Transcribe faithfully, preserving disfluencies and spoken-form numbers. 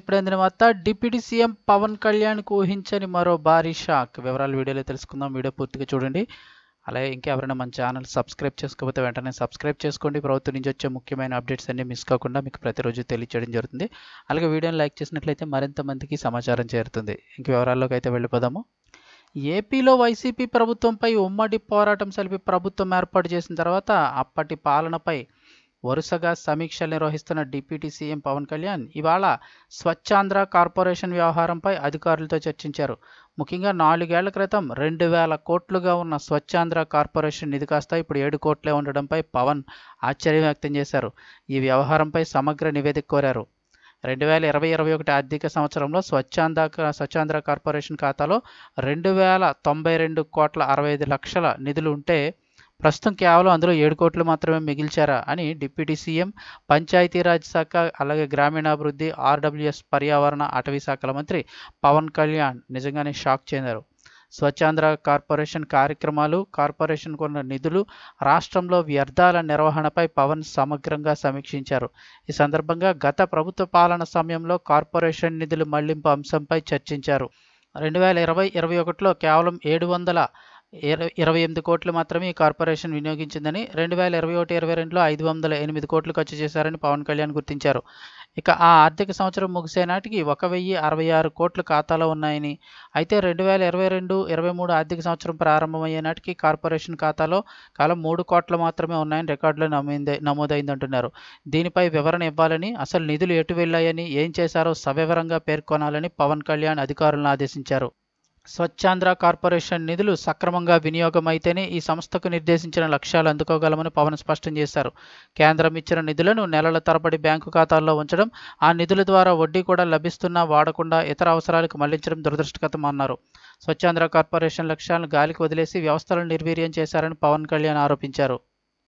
ఇప్పుడే అందిన వార్త. డిప్యూటీ సీఎం పవన్ కళ్యాణ్‌కు ఊహించని మరో భారీ షాక్. వివరాలు వీడియోలో తెలుసుకుందాం. వీడియో పూర్తిగా చూడండి. అలాగే ఇంకెవరైనా మన ఛానల్ సబ్స్క్రైబ్ చేసుకోకపోతే వెంటనే సబ్స్క్రైబ్ చేసుకోండి. ప్రభుత్వం నుంచి వచ్చే ముఖ్యమైన అప్డేట్స్ అన్ని మిస్ కాకుండా మీకు ప్రతిరోజు తెలియజేయడం జరుగుతుంది. అలాగే వీడియోని లైక్ చేసినట్లయితే మరింత మందికి సమాచారం చేరుతుంది. ఇంక వివరాల్లోకి అయితే వెళ్ళిపోదాము. ఏపీలో వైసీపీ ప్రభుత్వంపై ఉమ్మడి పోరాటం సలిపి ప్రభుత్వం ఏర్పాటు చేసిన తర్వాత అప్పటి పాలనపై వరుసగా సమీక్షలు నిర్వహిస్తున్న డిప్యూటీ సీఎం పవన్ కళ్యాణ్ ఇవాళ స్వచ్ఛాంధ్ర కార్పొరేషన్ వ్యవహారంపై అధికారులతో చర్చించారు. ముఖ్యంగా నాలుగేళ్ల క్రితం రెండు వేల కోట్లుగా ఉన్న స్వచ్ఛాంధ్ర కార్పొరేషన్ నిధి కాస్త ఇప్పుడు ఏడు కోట్లే ఉండడంపై పవన్ ఆశ్చర్యం వ్యక్తం చేశారు. ఈ వ్యవహారంపై సమగ్ర నివేదిక కోరారు. రెండు వేల ఇరవై ఇరవై ఒకటి ఆర్థిక సంవత్సరంలో స్వచ్ఛాంధ్ర స్వచ్ఛాంధ్ర కార్పొరేషన్ ఖాతాలో రెండు వేల తొంభై రెండు కోట్ల అరవై ఐదు లక్షల నిధులు ఉంటే ప్రస్తుతం కేవలం అందులో ఏడు కోట్లు మాత్రమే మిగిల్చారా అని డిప్యూటీ సీఎం, పంచాయతీరాజ్ శాఖ, అలాగే గ్రామీణాభివృద్ధి, ఆర్డబ్ల్యూఎస్, పర్యావరణ, అటవీ శాఖల మంత్రి పవన్ కళ్యాణ్ నిజంగానే షాక్ చెందారు. స్వచ్ఛాంధ్ర కార్పొరేషన్ కార్యక్రమాలు, కార్పొరేషన్ కొన్న నిధులు, రాష్ట్రంలో వ్యర్థాల నిర్వహణపై పవన్ సమగ్రంగా సమీక్షించారు. ఈ సందర్భంగా గత ప్రభుత్వ పాలన సమయంలో కార్పొరేషన్ నిధులు మళ్లింపు అంశంపై చర్చించారు. రెండు వేల ఇరవై ఇరవై ఒకటిలో కేవలం ఏడు వందల ఇరవై ఎనిమిది కోట్లు మాత్రమే ఈ కార్పొరేషన్ వినియోగించిందని, రెండు వేల ఇరవై ఒకటి ఇరవై రెండులో ఐదు వందల ఎనిమిది కోట్లు ఖర్చు చేశారని పవన్ కళ్యాణ్ గుర్తించారు. ఇక ఆ ఆర్థిక సంవత్సరం ముగిసే నాటికి ఒక వెయ్యి అరవై ఆరు కోట్లు ఖాతాలో ఉన్నాయని, అయితే రెండు వేల ఇరవై రెండు ఇరవై మూడు ఆర్థిక సంవత్సరం ప్రారంభమయ్యే నాటికి కార్పొరేషన్ ఖాతాలో కేవలం మూడు కోట్లు మాత్రమే ఉన్నాయని రికార్డులో నమోదై నమోదైందంటున్నారు. దీనిపై వివరణ ఇవ్వాలని, అసలు నిధులు ఎటు వెళ్లాయని, ఏం చేశారో సవివరంగా పేర్కొనాలని పవన్ కళ్యాణ్ అధికారులను ఆదేశించారు. స్వచ్ఛాంధ్ర కార్పొరేషన్ నిధులు సక్రమంగా వినియోగం అయితేనే ఈ సంస్థకు నిర్దేశించిన లక్ష్యాలు అందుకోగలమని పవన్ స్పష్టం చేశారు. కేంద్రం ఇచ్చిన నిధులను నెలల తరబడి బ్యాంకు ఖాతాల్లో ఉంచడం, ఆ నిధుల ద్వారా వడ్డీ కూడా లభిస్తున్నా వాడకుండా ఇతర అవసరాలకు మళ్లించడం దురదృష్టకరమన్నారు. స్వచ్ఛాంధ్ర కార్పొరేషన్ లక్ష్యాలను గాలికి వదిలేసి వ్యవస్థలను నిర్వీర్యం చేశారని పవన్ కళ్యాణ్ ఆరోపించారు.